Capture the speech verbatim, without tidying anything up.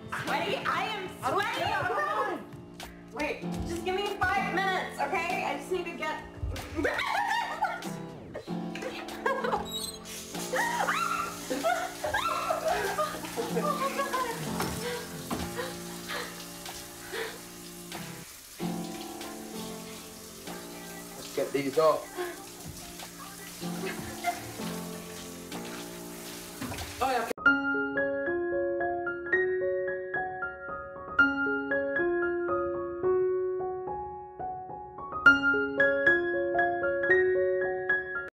Sweaty? I am sweaty! Wait, just give me five minutes, okay? I just need to get... Let's get these off.